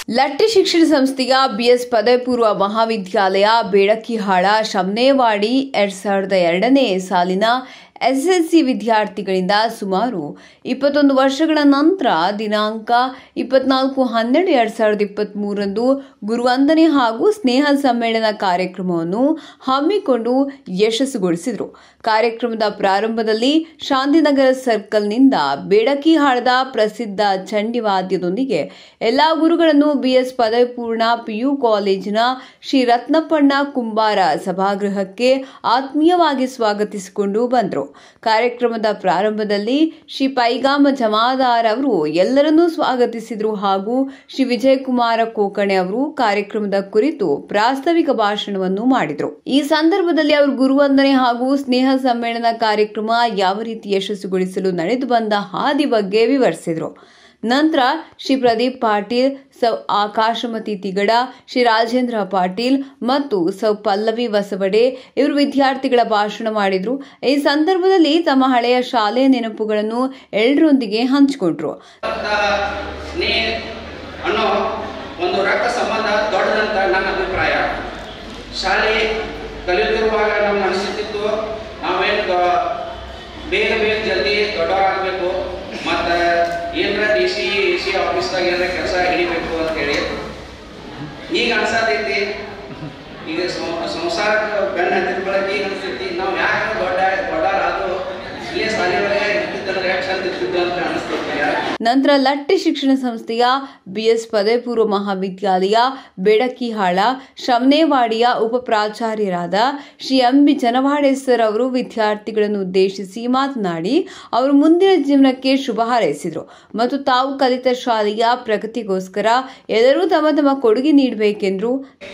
ಲಟ್ಟಿ ಶಿಕ್ಷಣ ಸಂಸ್ಥೆಯ BS ಪದವಿ ಪೂರ್ವ ಮಹಾವಿದ್ಯಾಲಯ ಬೇಡಕಿಹಾಳ ಶಮ್ನೇವಾಡಿ 2002ನೇ ಸಾಲಿನ SSLC ವಿದ್ಯಾರ್ಥಿಗಳಿಂದ ಸುಮಾರು 21 ವರ್ಷಗಳ ನಂತರ ದಿನಾಂಕ 24/12/2023ರಂದು ಗುರುವಂದನೆ ಹಾಗೂ ಸ್ನೇಹ ಸಮ್ಮೇಳನ ಕಾರ್ಯಕ್ರಮವನ್ನು ಹಮ್ಮಿಕೊಂಡು ಯಶಸ್ಸುಗೊಳಿಸಿದರು. ಕಾರ್ಯಕ್ರಮದ ಪ್ರಾರಂಭದಲ್ಲಿ ಶಾಂತಿನಗರ ಸರ್ಕಲ್ನಿಂದ ಬೇಡಕಿಹಾಳದ ಪ್ರಸಿದ್ಧ ಚಂಡಿವಾದ್ಯದೊಂದಿಗೆ ಎಲ್ಲಾ ಗುರುಗಳನ್ನು BS ಪದವಿ ಪೂರ್ಣ PU ಕಾಲೇಜಿನ ಶ್ರೀ ರತ್ನಪ್ಪಣ್ಣ ಕುಂಬಾರ ಸಭಾಗೃಹಕ್ಕೆ ಆತ್ಮೀಯವಾಗಿ ಸ್ವಾಗತಿಸಿಕೊಂಡು ಬಂದರು. ಕಾರ್ಯಕ್ರಮದ ಪ್ರಾರಂಭದಲ್ಲಿ ಶ್ರೀ ಪೈಗಾಮ ಜಮಾದಾರ್ ಅವರು ಎಲ್ಲರನ್ನೂ ಸ್ವಾಗತಿಸಿದರು ಹಾಗೂ ಶ್ರೀ ವಿಜಯಕುಮಾರ ಕೋಕಣೆ ಅವರು ಕಾರ್ಯಕ್ರಮದ ಕುರಿತು ಪ್ರಾಸ್ತಾವಿಕ ಭಾಷಣವನ್ನು ಮಾಡಿದರು. ಈ ಸಂದರ್ಭದಲ್ಲಿ ಅವರು ಗುರುವಂದನೆ ಹಾಗೂ ಸ್ನೇಹ ಸಮ್ಮೇಳನ ಕಾರ್ಯಕ್ರಮ ಯಾವ ರೀತಿ ಯಶಸ್ಸುಗೊಳಿಸಲು ನಡೆದು ಬಂದ ಹಾದಿ ಬಗ್ಗೆ ವಿವರಿಸಿದರು. ನಂತರ ಶ್ರೀ ಪ್ರದೀಪ್ ಪಾಟೀಲ್, ಸೌ ಆಕಾಶಮತಿ ತಿಗಡ, ಶ್ರೀ ರಾಜೇಂದ್ರ ಪಾಟೀಲ್ ಮತ್ತು ಸೌ ಪಲ್ಲವಿ ವಸವಡೆ ಇವರು ವಿದ್ಯಾರ್ಥಿಗಳ ಭಾಷಣ ಮಾಡಿದರು. ಈ ಸಂದರ್ಭದಲ್ಲಿ ತಮ್ಮ ಹಳೆಯ ಶಾಲೆಯ ನೆನಪುಗಳನ್ನು ಎಲ್ಲರೊಂದಿಗೆ ಹಂಚಿಕೊಂಡ್ರು. ಒಂದು ರಕ್ತ ಸಂಬಂಧ ದೊಡ್ಡದಂತ ನನ್ನ ಅಭಿಪ್ರಾಯ. ಶಾಲೆ ಕಲಿಯುತ್ತಿರುವಾಗ ನಮ್ಗೆ ಅನಿಸುತ್ತಿತ್ತು ನಾವೇನು ಬೇಗ ಜಲ್ದಿ ದೊಡ್ಡವರಾಗಬೇಕು ಮತ್ತು ಏನರ DC ಆಫೀಸ್ದಾಗ ಏನಾರ ಕೆಲಸ ಹಿಡಿಬೇಕು ಅಂತೇಳಿ. ಈಗ ಅನ್ಸತೈತಿ ಈಗ ಸಂಸಾರಕ್ಕೆ ಬೆನ್ನ ಹತ್ತಿರ ಬಳಕೆ ಈಗ ಅನಿಸ್ತೈತಿ ನಾವು ಯಾಕೆ ದೊಡ್ಡರಾದ್ರು ಇಲ್ಲೇ ಶಾಲೆಯೊಳಗೆ ಇರ್ತಿದ್ದಲ್ಲ ಯಾಕೆ ಚಂದ ಇರ್ತಿದ್ದು ಅಂತ ಅನಿಸ್ತೈತಿ. ನಂತರ ಲಟ್ಟಿ ಶಿಕ್ಷಣ ಸಂಸ್ಥೆಯ BS ಪದವಿ ಪೂರ್ವ ಮಹಾವಿದ್ಯಾಲಯ ಬೇಡಕಿಹಾಳ ಶಮ್ನೇವಾಡಿಯ ಉಪ ಪ್ರಾಚಾರ್ಯರಾದ ಶ್ರೀ MB ಜನವಾಡೆ ಸರ್ ಅವರು ವಿದ್ಯಾರ್ಥಿಗಳನ್ನು ಉದ್ದೇಶಿಸಿ ಮಾತನಾಡಿ ಅವರು ಮುಂದಿನ ಜೀವನಕ್ಕೆ ಶುಭ ಹಾರೈಸಿದರು ಮತ್ತು ತಾವು ಕಲಿತ ಶಾಲೆಯ ಪ್ರಗತಿಗೋಸ್ಕರ ಎಲ್ಲರೂ ತಮ್ಮ ತಮ್ಮ ಕೊಡುಗೆ ನೀಡಬೇಕೆಂದರು.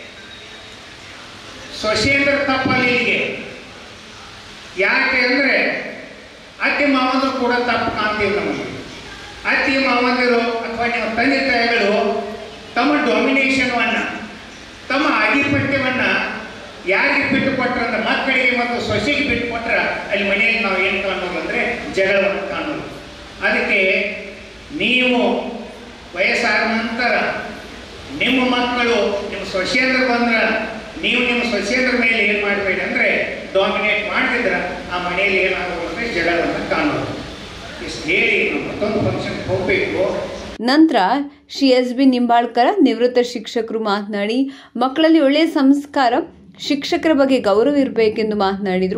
ಸೊಸೆಯಂದ್ರ ತಪ್ಪಲ್ಲಿಗೆ ಯಾಕೆ ಅಂದರೆ ಅತ್ತೆ ಮಾವಂದರು ಕೂಡ ತಪ್ಪು ಕಾಣ್ತೀವಿ. ನಮಗೆ ಅತ್ತೆ ಮಾವಂದಿರು ಅಥವಾ ನಿಮ್ಮ ತಂದೆ ತಾಯಿಗಳು ತಮ್ಮ ಡಾಮಿನೇಷನ್ವನ್ನು ತಮ್ಮ ಆಧಿಪತ್ಯವನ್ನು ಯಾರಿಗೆ ಬಿಟ್ಟು ಕೊಟ್ಟರಂದ್ರೆ ಮಕ್ಕಳಿಗೆ ಮತ್ತು ಸೊಸೆಗೆ ಬಿಟ್ಟು ಕೊಟ್ಟರೆ ಅಲ್ಲಿ ಮನೆಯಲ್ಲಿ ನಾವು ಏನು ಕಾಣೋದು ಅಂದರೆ ಜಗಳವನ್ನು ಕಾಣೋದು. ಅದಕ್ಕೆ ನೀವು ವಯಸ್ಸಾದ ನಂತರ ನಿಮ್ಮ ಮಕ್ಕಳು ನಿಮ್ಮ ಸೊಸೆಯಂದ್ರ ಬಂದ್ರೆ ನೀವು ನಿಮ್ಮ ಸೊಸೆಯಂದ್ರ ಮೇಲೆ ಏನು ಮಾಡಬೇಡಿ ಅಂದರೆ ಡಾಮಿನೇಟ್ ಮಾಡ್ತಿದ್ರೆ ಆ ಮನೆಯಲ್ಲಿ ಏನಾಗೋದು ಅಂದರೆ ಜಗಳವನ್ನು ಕಾಣೋದು. ಇಷ್ಟು ಹೇಳಿ ನಾವು ಮತ್ತೊಂದು ಫಂಕ್ಷನ್ಗೆ ಹೋಗಬೇಕು. ನಂತರ ಶ್ರೀ SB ನಿಂಬಾಳ್ಕರ ನಿವೃತ್ತ ಶಿಕ್ಷಕರು ಮಾತನಾಡಿ ಮಕ್ಕಳಲ್ಲಿ ಒಳ್ಳೆಯ ಸಂಸ್ಕಾರ, ಶಿಕ್ಷಕರ ಬಗ್ಗೆ ಗೌರವ ಇರಬೇಕೆಂದು ಮಾತನಾಡಿದರು.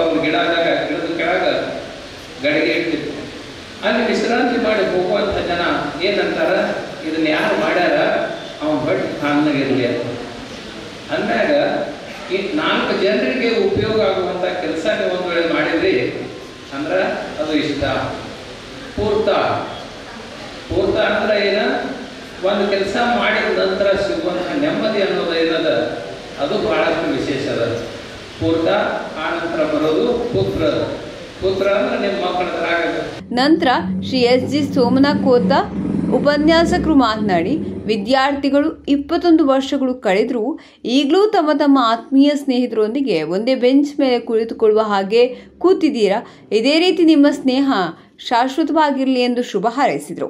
ಅಲ್ಲಿ ವಿಶ್ರಾಂತಿ ಮಾಡಿ ಹೋಗುವಂಥ ಜನ ಏನಂತಾರ, ಇದನ್ನ ಯಾರು ಮಾಡ್ಯಾರ ಅವನ ಬಟ್ ಕಾರಣಗಿರಲಿ ಅಂತ ಅಂದಾಗ ಈ 4 ಜನರಿಗೆ ಉಪಯೋಗ ಆಗುವಂಥ ಕೆಲಸ ನೀವು ಒಂದು ವೇಳೆ ಮಾಡಿದ್ರಿ ಅಂದ್ರೆ ಅದು ಇಷ್ಟ. ಪೂರ್ತ ಅಂದ್ರೆ ಏನ, ಒಂದು ಕೆಲಸ ಮಾಡಿದ ನಂತರ ಸಿಗುವಂಥ ನೆಮ್ಮದಿ ಅನ್ನೋದು ಏನದ ಅದು ಬಹಳಷ್ಟು ವಿಶೇಷ ಅದ. ಪೂರ್ತ ಆ ನಂತರ ಬರೋದು ಪುತ್ರ ಅಂದ್ರೆ ನಿಮ್ಮ ಮಕ್ಕಳ ತರ ಆಗಬೇಕು. ನಂತರ ಶ್ರೀ SG ಸೋಮನಾಥ್ ಉಪನ್ಯಾಸಕರು ಮಾತನಾಡಿ ವಿದ್ಯಾರ್ಥಿಗಳು 21 ವರ್ಷಗಳು ಕಳೆದರೂ ಈಗಲೂ ತಮ್ಮ ತಮ್ಮ ಆತ್ಮೀಯ ಸ್ನೇಹಿತರೊಂದಿಗೆ ಒಂದೇ ಬೆಂಚ್ ಮೇಲೆ ಕುಳಿತುಕೊಳ್ಳುವ ಹಾಗೆ ಕೂತಿದ್ದೀರಾ. ಇದೇ ರೀತಿ ನಿಮ್ಮ ಸ್ನೇಹ ಶಾಶ್ವತವಾಗಿರಲಿ ಎಂದು ಶುಭ ಹಾರೈಸಿದರು.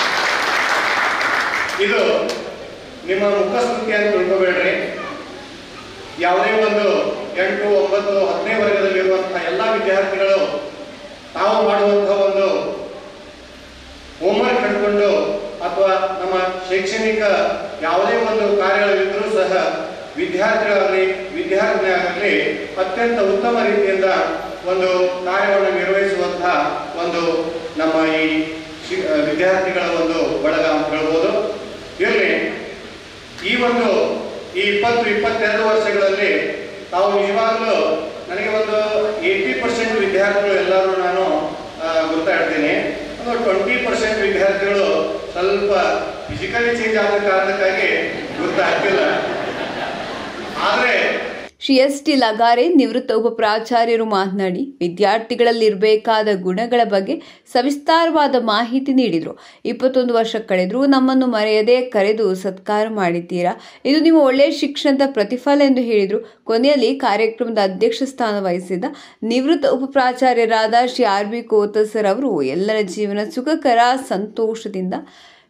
ಇದು ನಿಮ್ಮ ಮುಖಸ್ತುತಿ ಅಂತ ತಿಳ್ಕೊಬೇಡ್ರಿ. ಯಾವುದೇ ಒಂದು 8, 9, 10ನೇ ವರ್ಗದಲ್ಲಿರುವಂತಹ ಎಲ್ಲ ವಿದ್ಯಾರ್ಥಿಗಳು ತಾವು ಮಾಡುವಂತಹ ಒಂದು ಹೋಮ್ವರ್ಕ್ ಹಿಡ್ಕೊಂಡು ಅಥವಾ ನಮ್ಮ ಶೈಕ್ಷಣಿಕ ಯಾವುದೇ ಒಂದು ಕಾರ್ಯಗಳಿದ್ರೂ ಸಹ ವಿದ್ಯಾರ್ಥಿಗಳಾಗಲಿ ವಿದ್ಯಾರ್ಥಿನಿಯಾಗಲಿ ಅತ್ಯಂತ ಉತ್ತಮ ರೀತಿಯಿಂದ ಒಂದು ಕಾರ್ಯವನ್ನು ನಿರ್ವಹಿಸುವಂತಹ ಒಂದು ನಮ್ಮ ಈ ವಿದ್ಯಾರ್ಥಿಗಳ ಒಂದು ಬಳಗ ಅಂತ ಹೇಳ್ಬೋದು. ಇರಲಿ, ಈ 20-22 ವರ್ಷಗಳಲ್ಲಿ ತಾವು ನಿಜವಾಗಲೂ ನನಗೆ ಒಂದು 80% ವಿದ್ಯಾರ್ಥಿಗಳು ಎಲ್ಲರೂ ನಾನು ಗುರ್ತಾಡ್ತೀನಿ. ಒಂದು 20% ವಿದ್ಯಾರ್ಥಿಗಳು ಸ್ವಲ್ಪ ಫಿಸಿಕಲಿ ಚೇಂಜ್ ಆದ ಕಾರಣಕ್ಕಾಗಿ ಗುರ್ತಾಗ್ತಿಲ್ಲ. ಆದರೆ ಶ್ರೀ ST ಲಗಾರೆ ನಿವೃತ್ತ ಉಪ ಪ್ರಾಚಾರ್ಯರು ಮಾತನಾಡಿ ವಿದ್ಯಾರ್ಥಿಗಳಲ್ಲಿರಬೇಕಾದ ಗುಣಗಳ ಬಗ್ಗೆ ಸವಿಸ್ತಾರವಾದ ಮಾಹಿತಿ ನೀಡಿದರು. 21 ವರ್ಷ ಕಳೆದರೂ ನಮ್ಮನ್ನು ಮರೆಯದೆ ಕರೆದು ಸತ್ಕಾರ ಮಾಡಿದ್ದೀರಾ, ಇದು ನಿಮ್ಮ ಒಳ್ಳೆಯ ಶಿಕ್ಷಣದ ಪ್ರತಿಫಲ ಎಂದು ಹೇಳಿದರು. ಕೊನೆಯಲ್ಲಿ ಕಾರ್ಯಕ್ರಮದ ಅಧ್ಯಕ್ಷ ಸ್ಥಾನ ವಹಿಸಿದ ನಿವೃತ್ತ ಉಪ ಪ್ರಾಚಾರ್ಯರಾದ ಶ್ರೀ RB ಕೋತಸರ್ ಅವರು ಎಲ್ಲರ ಜೀವನ ಸುಖಕರ, ಸಂತೋಷದಿಂದ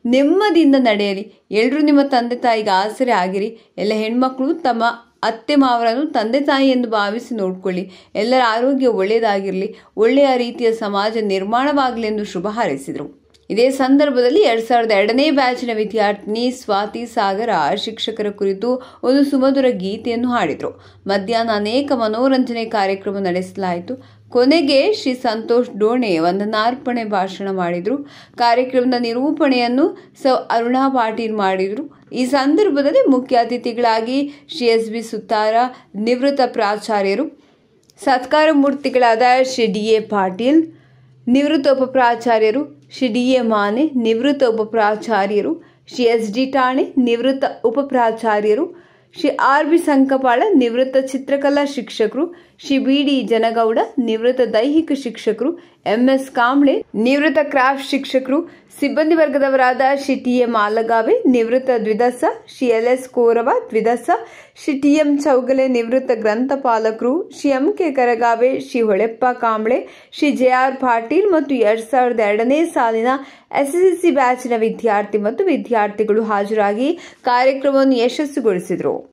ನೆಮ್ಮದಿಯಿಂದ ನಡೆಯಲಿ. ಎಲ್ಲರೂ ನಿಮ್ಮ ತಂದೆ ತಾಯಿಗೆ ಆಸರೆ ಆಗಿರಿ. ಎಲ್ಲ ಹೆಣ್ಮಕ್ಳು ತಮ್ಮ ಅತ್ತೆ ಮಾವರನ್ನು ತಂದೆ ತಾಯಿ ಎಂದು ಭಾವಿಸಿ ನೋಡ್ಕೊಳ್ಳಿ. ಎಲ್ಲರ ಆರೋಗ್ಯ ಒಳ್ಳೆಯದಾಗಿರಲಿ, ಒಳ್ಳೆಯ ರೀತಿಯ ಸಮಾಜ ನಿರ್ಮಾಣವಾಗಲಿ ಎಂದು ಶುಭ ಹಾರೈಸಿದರು. ಇದೇ ಸಂದರ್ಭದಲ್ಲಿ 2002ನೇ ಬ್ಯಾಚಿನ ವಿದ್ಯಾರ್ಥಿನಿ ಸ್ವಾತಿ ಸಾಗರ ಶಿಕ್ಷಕರ ಕುರಿತು ಒಂದು ಸುಮಧುರ ಗೀತೆಯನ್ನು ಹಾಡಿದರು. ಮಧ್ಯಾಹ್ನ ಅನೇಕ ಮನೋರಂಜನೆ ಕಾರ್ಯಕ್ರಮ ನಡೆಸಲಾಯಿತು. ಕೊನೆಗೆ ಶ್ರೀ ಸಂತೋಷ್ ಡೋಣೆ ವಂದನಾರ್ಪಣೆ ಭಾಷಣ ಮಾಡಿದರು. ಕಾರ್ಯಕ್ರಮದ ನಿರೂಪಣೆಯನ್ನು ಅರುಣಾ ಪಾಟೀಲ್ ಮಾಡಿದರು. ಈ ಸಂದರ್ಭದಲ್ಲಿ ಮುಖ್ಯ ಅತಿಥಿಗಳಾಗಿ ಶ್ರೀ SB ಸುತಾರ ನಿವೃತ್ತ ಪ್ರಾಚಾರ್ಯರು, ಸತ್ಕಾರ ಮೂರ್ತಿಗಳಾದ ಶ್ರೀ DA ಪಾಟೀಲ್ ನಿವೃತ್ತ ಉಪಪ್ರಾಚಾರ್ಯರು, ಶ್ರೀ DA ಮಾನೆ ನಿವೃತ್ತ ಉಪಪ್ರಾಚಾರ್ಯರು, ಶ್ರೀ SD ಠಾಣೆ ನಿವೃತ್ತ ಉಪಪ್ರಾಚಾರ್ಯರು, ಶ್ರೀ RB ಸಂಕಪಾಳ ನಿವೃತ್ತ ಚಿತ್ರಕಲಾ ಶಿಕ್ಷಕರು, ಶ್ರೀ BD ಜನಗೌಡ ನಿವೃತ್ತ ದೈಹಿಕ ಶಿಕ್ಷಕರು, MS ಕಾಂಬ್ಳೆ ನಿವೃತ್ತ ಕ್ರಾಫ್ಟ್ ಶಿಕ್ಷಕರು, ಸಿಬ್ಬಂದಿ ವರ್ಗದವರಾದ ಶ್ರೀ TA ಮಾಲಗಾವೆ ನಿವೃತ್ತ ದ್ವಿದಸ, ಶ್ರೀ LS ಕೋರವ ದ್ವಿದಸ, ಶ್ರೀ TM ಚೌಗಲೆ ನಿವೃತ್ತ ಗ್ರಂಥಪಾಲಕರು, ಶ್ರೀ MK ಕರಗಾವೆ, ಶ್ರೀ ಹೊಳೆಪ್ಪ ಕಾಂಬ್ಳೆ, ಶ್ರೀ JR ಪಾಟೀಲ್ ಮತ್ತು 2002ನೇ ಸಾಲಿನ SSLC ಬ್ಯಾಚಿನ ವಿದ್ಯಾರ್ಥಿ ಮತ್ತು ವಿದ್ಯಾರ್ಥಿಗಳು ಹಾಜರಾಗಿ ಕಾರ್ಯಕ್ರಮವನ್ನು ಯಶಸ್ವಿಗೊಳಿಸಿದರು.